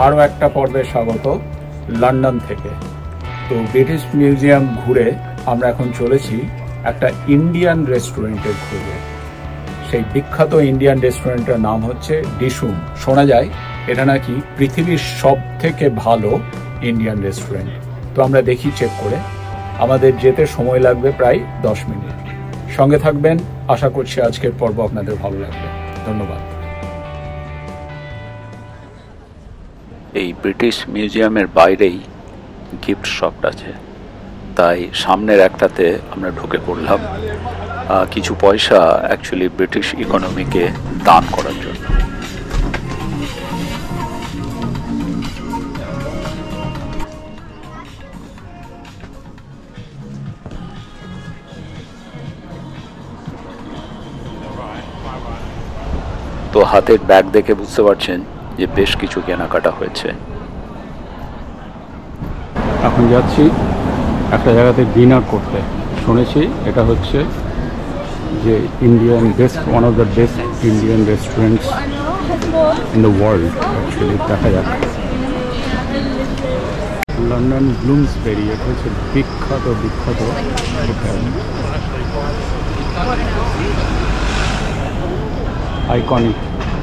আরও একটা পর্বে স্বাগত লন্ডন থেকে। তো ব্রিটিশ মিউজিয়াম ঘুরে আমরা এখন চলেছি একটা ইন্ডিয়ান রেস্টুরেন্টের খোঁজে। সেই বিখ্যাত ইন্ডিয়ান রেস্টুরেন্টের নাম হচ্ছে ডিশুম। শোনা যায় এটা নাকি পৃথিবীর সব থেকে ভালো ইন্ডিয়ান রেস্টুরেন্ট। তো আমরা দেখি চেক করে, আমাদের যেতে সময় লাগবে প্রায় 10 মিনিট। সঙ্গে থাকবেন, আশা করছি আজকের পর্ব আপনাদের ভালো লাগবে। ধন্যবাদ। এই ব্রিটিশ মিউজিয়ামের বাইরেই গিফট শপ আছে, তাই সামনের একটাতে আমরা ঢুকে পড়লাম কিছু পয়সা অ্যাকচুয়ালি ব্রিটিশ ইকোনমিকে দান করার জন্য। তো হাতের ব্যাগ দেখে বুঝতে পারছেন যে বেশ কিছু কেনাকাটা হয়েছে। এখন যাচ্ছি একটা জায়গাতে ডিনার করতে। শুনেছি এটা হচ্ছে যে Indian one of the best Indian restaurants in the world. Actually দেখা যাক। লন্ডন ব্লুমসবেরি, এটা হচ্ছে বিখ্যাত হোটেল, আইকনিক।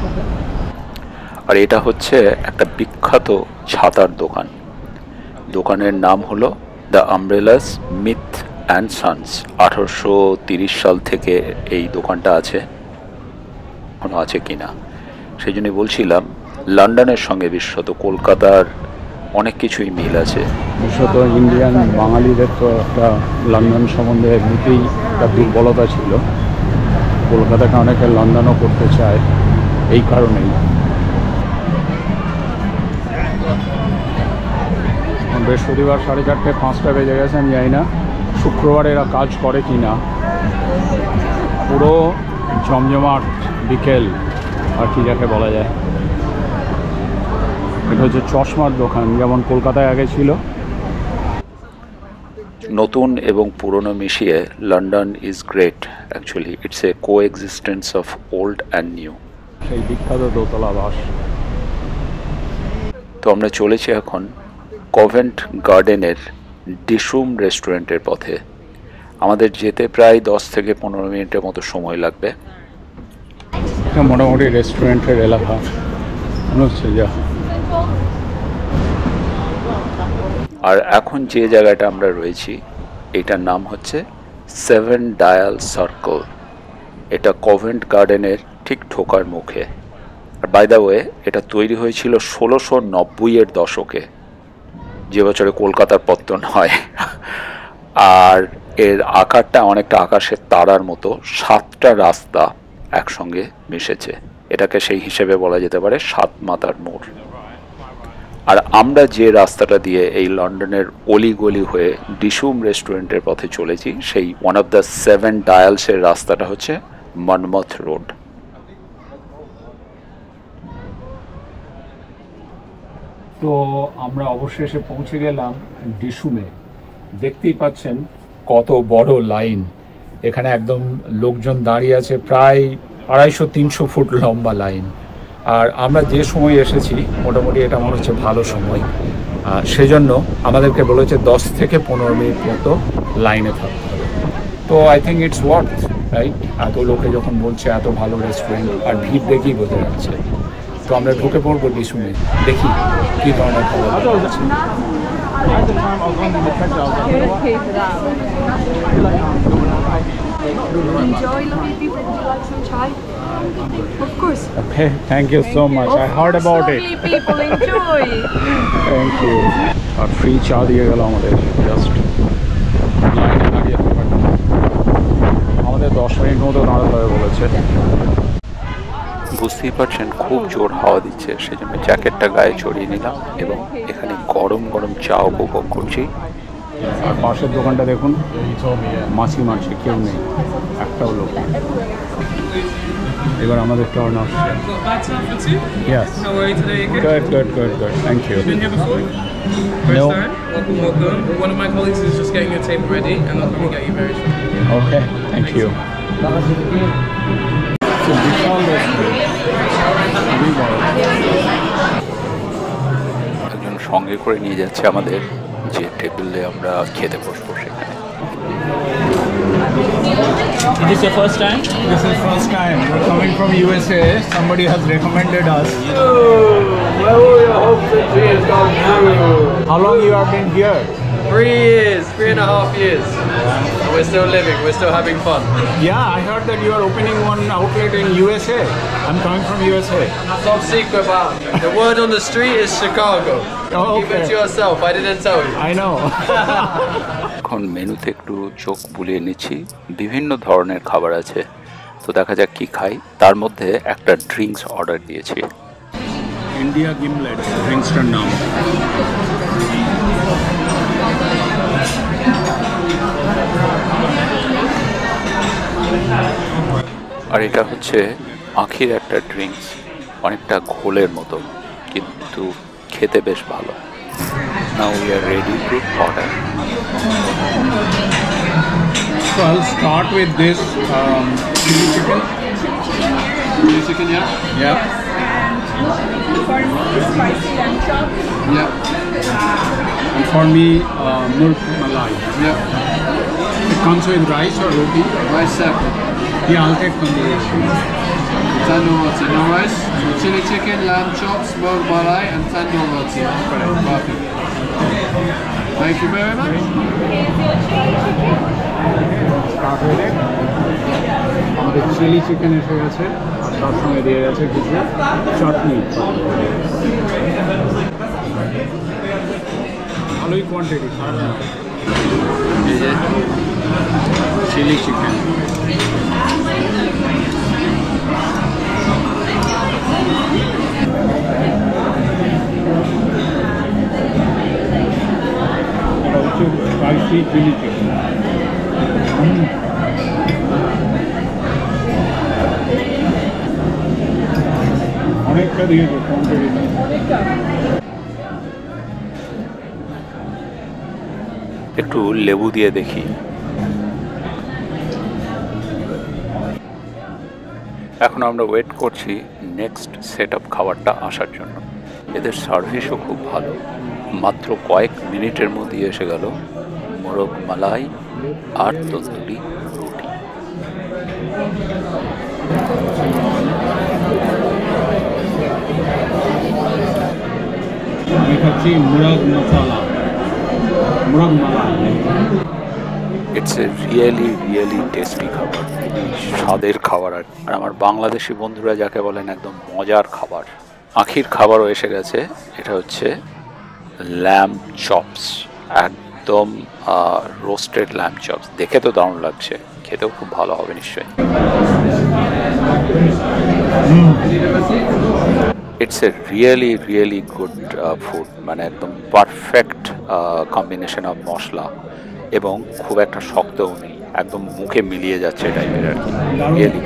আর এটা হচ্ছে একটা বিখ্যাত ছাতার দোকান। দোকানের নাম হলো the umbrellas Smith and sons. 1830 সাল থেকে এই দোকানটা আছে, এখনো আছে কিনা সেই জন্যই বলছিলাম। লন্ডনের সঙ্গে বিশেষত কলকাতার অনেক কিছুই মিল আছে। বিশেষত ইন্ডিয়ান বাঙালিদের তো একটা লন্ডন সম্বন্ধে এমনিতেই একটা দুর্বলতা ছিল। কলকাতাকে অনেকে লন্ডনও করতে চায় এই কারণেই। বৃহস্পতিবার 4:30 5টা বেজে গেছে, আমি জানি না শুক্রবার এরা কাজ করে কি না। পুরো জমজমাট বিকেল আর কি যাকে বলা যায়। এটা হচ্ছে চশমার দোকান, যেমন কলকাতায় আগে ছিল। নতুন এবং পুরনো মিশিয়ে London is great. Actually it's a coexistence of old and new. সেই বিখ্যাত দোতলা বাস। তো আমরা চলেছি এখন কভেন্ট গার্ডেনের ডিশুম রেস্টুরেন্টের পথে। আমাদের যেতে প্রায় 10 থেকে 15 মিনিটের মতো সময় লাগবে। মোটামুটি রেস্টুরেন্টের এলাকা মনে হচ্ছে যা। আর এখন যে জায়গাটা আমরা রয়েছি এটার নাম হচ্ছে 7 ডায়াল সার্কেল। এটা কভেন্ট গার্ডেনের ঠিক ঢোকার মুখে। আর বাই দ্য ওয়ে, এটা তৈরি হয়েছিল 1690-এর দশকে, যে বছরে কলকাতার পত্তন হয়। আর এর আকারটা অনেকটা আকাশের তারার মতো। 7টা রাস্তা একসঙ্গে মিশেছে। এটাকে সেই হিসেবে বলা যেতে পারে 7 মাথার মোড়। আর আমরা যে রাস্তাটা দিয়ে এই লন্ডনের অলিগলি হয়ে ডিশুম রেস্টুরেন্টের পথে চলেছি, সেই ওয়ান অফ দ্য 7 ডায়ালসের রাস্তাটা হচ্ছে মনমথ রোড। তো আমরা অবশেষে পৌঁছে গেলাম ডিশুমে। দেখতেই পাচ্ছেন কত বড় লাইন। এখানে একদম লোকজন দাঁড়িয়ে আছে, প্রায় 250-300 ফুট লম্বা লাইন। আর আমরা যে সময় এসেছি মোটামুটি এটা মনে হচ্ছে ভালো সময়। সেজন্য আমাদেরকে বলেছে 10 থেকে 15 মিনিট মতো লাইনে থাকতে হবে। তো I think it's worth, right? এত লোকে যখন বলছে এত ভালো রেস্টুরেন্ট, আর ভিড় দেখেই বোঝা যাচ্ছে। তো আমরা ঢুকে পড়বো ডিশুমে, দেখি কী ধরনের খাবার আছে। Enjoy, lovely people. Would you like some chai? Of course. Okay, thank you so much. I heard about it. Lovely people, enjoy. Thank you. আর ফ্রি চা দিয়ে গেল আমাদের, জাস্ট লাইনে দাঁড়িয়ে থাকার। আমাদের 10 মিনিট মতো দাঁড়াতে হবে বলেছে। বুঝতেই পারছেন খুব জোর হাওয়া দিচ্ছে, সেই জন্য জ্যাকেটটা গায়ে চড়িয়ে নিলাম এবং এখানে গরম গরম চা উপভোগ করছি। আর পাশের দোকানটা দেখুন, মাছি মারছে, কেউ নেই, একটাও লোক নেই। এবার আমাদের টার্ন আসছে। Yes. How are you today again? Good. Thank you. Been here before? First No. time? Welcome. One of my colleagues is just getting your table ready and I'll come and get you very soon. Okay, thank you. So বিশাল restaurant, খুবই বড়। সঙ্গে করে নিয়ে যাচ্ছে আমাদের যে টেবিলে আমরা খেতে বসবো সেখানে। Is this your first time? This is first time. We're coming from USA. Somebody has recommended us. Where will your hopes and dreams come true? How long you have been here? 3 years, 3.5 years. And we're still living, we're still having fun. Yeah, I heard that you are opening one outlet in USA. I'm coming from USA. Top secret, but the word on the street is Chicago. Oh, Keep it okay. to yourself, I didn't tell you. I know. এখন মেনুতে একটু চোখ বুলিয়ে নিচ্ছি, বিভিন্ন ধরনের খাবার আছে, তো দেখা যাক কি খাই। তার মধ্যে একটা ড্রিঙ্কস অর্ডার দিয়েছি। India Gimlet, Kingston নাম। আর এটা হচ্ছে আখির একটা ড্রিঙ্কস, অনেকটা ঘোলের মতো, কিন্তু খেতে বেশ ভালো। Now we are ready to order. So I'll start with this chili chicken. Chili chicken, yeah? Yeah. For me, spicy lamb chop. Yeah. And for me, milk malai. Yeah. It comes with rice or roti. Rice separate. Yeah, I'll take tandoori. Tandoor roti, no rice. So chili chicken, lamb chops, milk malai, and tandoor roti. Perfect. Thank you very much. Start with it. আমাদের chilli chicken এসে গেছে আর তার সঙ্গে দিয়ে গেছে কিছু চাটনি। ভালোই quantity, খারাপ না। এই যে চিলি চিকেন, এটা হচ্ছে স্পাইসি চিলি চিকেন। অনেকটা দিয়েছে কোয়ান্টিটি। একটু লেবু দিয়ে দেখি। এখন আমরা ওয়েট করছি নেক্সট সেট আপ খাবারটা আসার জন্য। এদের সার্ভিসও খুব ভালো, মাত্র কয়েক মিনিটের মধ্যে এসে গেল মোরগ মালাই আর তন্দুরি রুটি। আমি খাচ্ছি murgh masala, murgh malai. It's a really tasty খাবার, স্বাদের খাবার। আর আমার বাংলাদেশি বন্ধুরা যাকে বলেন একদম মজার খাবার। আখির খাবারও এসে গেছে, এটা হচ্ছে ল্যাম্ব চপস, একদম রোস্টেড ল্যাম্ব চপস। দেখে তো দারুণ লাগছে, খেতেও খুব ভালো হবে নিশ্চয়ই। It's a really good food, মানে একদম পারফেক্ট কম্বিনেশন অফ মশলা এবং খুব একটা শক্তও নেই, একদম মুখে মিলিয়ে যাচ্ছে টাইপের আর কি। রিয়েলি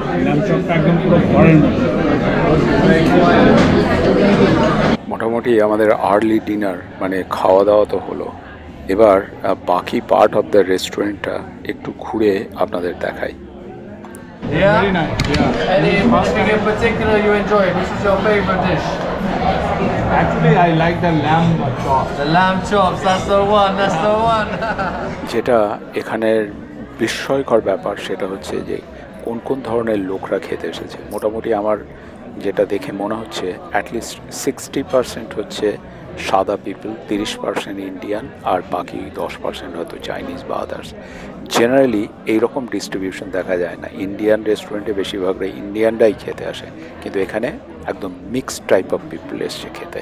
মোটামুটি আমাদের আর্লি ডিনার মানে খাওয়া দাওয়া তো হলো। এবার বাকি পার্ট অফ দ্য রেস্টুরেন্টটা একটু ঘুরে আপনাদের দেখাই। Yeah? Very nice, yeah. Anything in particular you enjoy? Which is your favorite dish? Actually, I like the lamb chop. The lamb chops, that's the one, that's the one. যেটা এখানের বিস্ময়কর ব্যাপার সেটা হচ্ছে যে কোন কোন ধরনের লোকরা খেতে এসেছে। মোটামুটি আমার যেটা দেখে মনে হচ্ছে অ্যাটলিস্ট 60% হচ্ছে সাদা পিপল, 30% ইন্ডিয়ান, আর বাকি 10% হয়তো চাইনিজ বা আদার্স। জেনারেলি এইরকম ডিস্ট্রিবিউশন দেখা যায় না। ইন্ডিয়ান রেস্টুরেন্টে বেশিরভাগই ইন্ডিয়ানরাই খেতে আসে, কিন্তু এখানে একদম মিক্সড টাইপ অফ পিপল এসছে খেতে।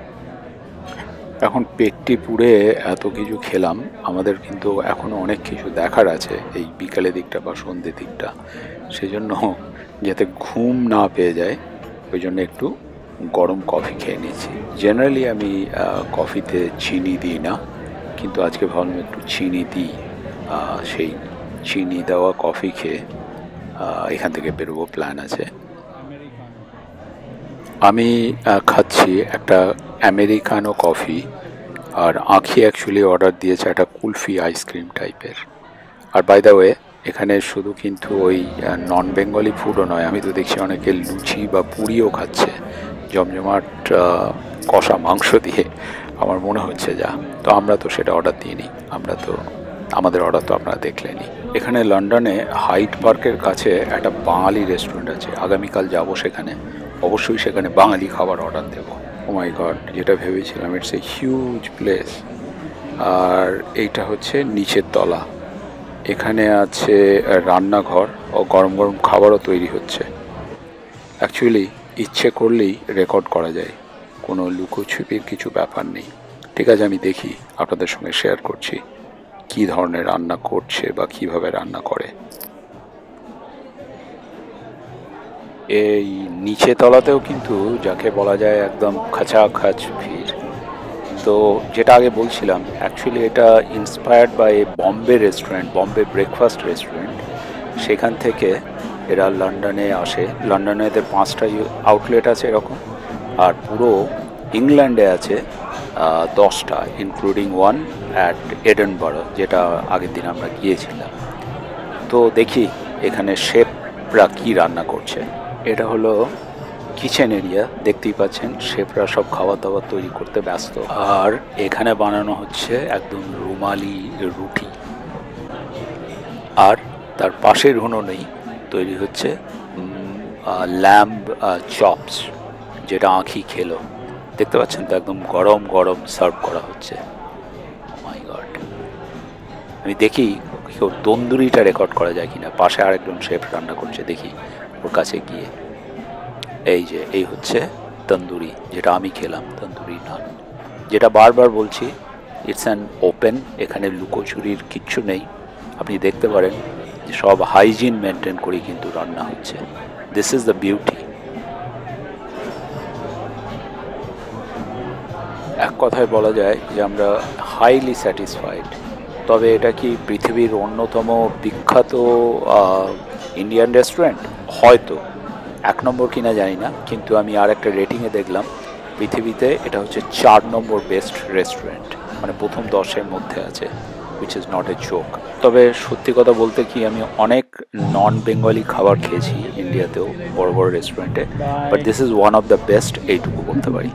এখন পেটটি পুড়ে এত কিছু খেলাম, আমাদের কিন্তু এখনও অনেক কিছু দেখার আছে এই বিকালের দিকটা বা সন্ধ্যের দিকটা। সেজন্য যাতে ঘুম না পেয়ে যায় ওই জন্য একটু গরম কফি খেয়ে নিয়েছি। জেনারেলি আমি কফিতে চিনি দিই না, কিন্তু আজকে ভাবলাম একটু চিনি দিই। সেই চিনি দেওয়া কফি খেয়ে এখান থেকে বেরোবো, প্ল্যান আছে। আমি খাচ্ছি একটা আমেরিকানো কফি, আর আঁখি অ্যাকচুয়ালি অর্ডার দিয়েছে একটা কুলফি আইসক্রিম টাইপের। আর বাই দ্য ওয়ে এখানে শুধু কিন্তু ওই নন বেঙ্গলি ফুডও নয়, আমি তো দেখছি অনেকে লুচি বা পুরিও খাচ্ছে। জমজমাট কষা মাংস দিয়ে আমার মনে হচ্ছে যা। তো আমরা তো সেটা অর্ডার দিইনি, আমাদের অর্ডার তো আপনারা দেখলেনই। এখানে লন্ডনে হাইড পার্কের কাছে একটা বাঙালি রেস্টুরেন্ট আছে, আগামীকাল যাব সেখানে, অবশ্যই সেখানে বাঙালি খাবার অর্ডার দেবো। ও মাই গড, যেটা ভেবেছিলাম, ইটস এ হিউজ প্লেস। আর এইটা হচ্ছে নিচের তলা, এখানে আছে রান্নাঘর ও গরম গরম খাবারও তৈরি হচ্ছে। অ্যাকচুয়ালি ইচ্ছে করলেই রেকর্ড করা যায়, কোনো লুকোছুপির কিছু ব্যাপার নেই। ঠিক আছে, আমি দেখি, আপনাদের সঙ্গে শেয়ার করছি কী ধরনের রান্না করছে বা কিভাবে রান্না করে। এই নিচে তলাতেও কিন্তু যাকে বলা যায় একদম খাঁচাখাচ ভিড়। তো যেটা আগে বলছিলাম, অ্যাকচুয়ালি এটা inspired by Bombay restaurant, Bombay breakfast restaurant. সেখান থেকে এরা লন্ডনে আসে। লন্ডনে এদের 5টা আউটলেট আছে এরকম, আর পুরো ইংল্যান্ডে আছে 10টা, ইনক্লুডিং ওয়ান অ্যাট এডেনবরো, যেটা আগের দিন আমরা গিয়েছিলাম। তো দেখি এখানে শেফরা কি রান্না করছে। এটা হলো কিচেন এরিয়া, দেখতেই পাচ্ছেন শেফরা সব খাবার দাবার তৈরি করতে ব্যস্ত। আর এখানে বানানো হচ্ছে একদম রুমালি রুটি, আর তার পাশের উনুনেই তৈরি হচ্ছে ল্যাম্ব চপস, যেটা আঁখি খেলো। দেখতে পাচ্ছেন তো, একদম গরম গরম সার্ভ করা হচ্ছে। মাই গড, আমি দেখি কেউ তন্দুরিটা রেকর্ড করা যায় কিনা। পাশে আরেকজন শেফ রান্না করছে, দেখি ওর কাছে গিয়ে। এই হচ্ছে তন্দুরি, যেটা আমি খেলাম, তন্দুরি নান। যেটা বারবার বলছি, ইটস অ্যান ওপেন, এখানে লুকোচুরির কিচ্ছু নেই। আপনি দেখতে পারেন যে সব হাইজিন মেনটেন করে কিন্তু রান্না হচ্ছে। This is the beauty. এক কথায় বলা যায় যে আমরা হাইলি স্যাটিসফাইড। তবে এটা কি পৃথিবীর অন্যতম বিখ্যাত ইন্ডিয়ান রেস্টুরেন্ট? হয়তো 1 নম্বর কিনা জানি না, কিন্তু আমি আর একটা রেটিংয়ে দেখলাম পৃথিবীতে এটা হচ্ছে 4 নম্বর বেস্ট রেস্টুরেন্ট, মানে প্রথম 10-এর মধ্যে আছে, which is not a joke। তবে সত্যি কথা বলতে কি, আমি অনেক নন বেঙ্গলি খাবার খেয়েছি ইন্ডিয়াতেও বড় বড় রেস্টুরেন্টে, but this is one of the best, এইটুকু বলতে পারি।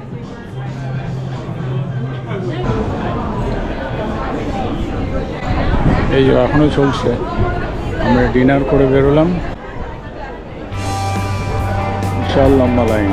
এই এখনো চলছে, আমরা ডিনার করে বেরোলাম, বিশাল লম্বা লাইন।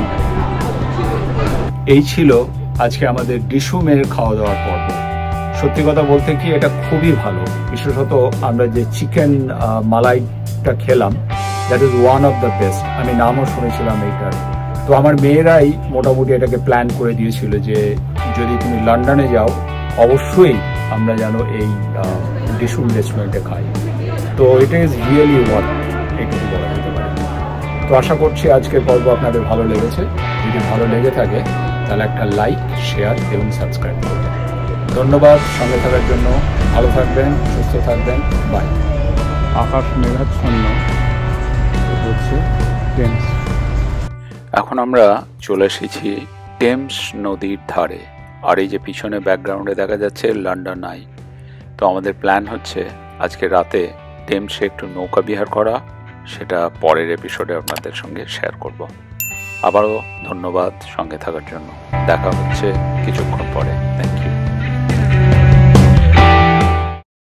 এই ছিল আজকে আমাদের ডিশুমের খাওয়া দাওয়ার পর্ব। সত্যি কথা বলতে কি, এটা খুবই ভালো। বিশেষত আমরা যে চিকেন মালাইটা খেলাম, that is one of the best. আমি নামও শুনেছিলাম এইটার। তো আমার মেয়েরাই মোটামুটি এটাকে প্ল্যান করে দিয়েছিল যে যদি তুমি লন্ডনে যাও, অবশ্যই আমরা যেন এই ডিশুম রেস্টুরেন্টে খাই। তো এটা ইজ রিয়েলি ওয়ার্থ, এইটুকু বলা যেতে পারে। তো আশা করছি আজকের পর্ব আপনাদের ভালো লেগেছে। যদি ভালো লেগে থাকে তাহলে একটা লাইক, শেয়ার এবং সাবস্ক্রাইব করবেন। ধন্যবাদ সঙ্গে থাকার জন্য। ভালো থাকবেন, সুস্থ থাকবেন, বাই। আকাশ মেঘাচ্ছন্ন হচ্ছে টেমস। এখন আমরা চলে এসেছি টেমস নদীর ধারে, আর এই যে পিছনে ব্যাকগ্রাউন্ডে দেখা যাচ্ছে লন্ডন আই। তো আমাদের প্ল্যান হচ্ছে আজকে রাতে টেমসে একটু নৌকা বিহার করা, সেটা পরের এপিসোডে আপনাদের সঙ্গে শেয়ার করব। আবারও ধন্যবাদ সঙ্গে থাকার জন্য। দেখা হচ্ছে কিছুক্ষণ পরে। Thank you.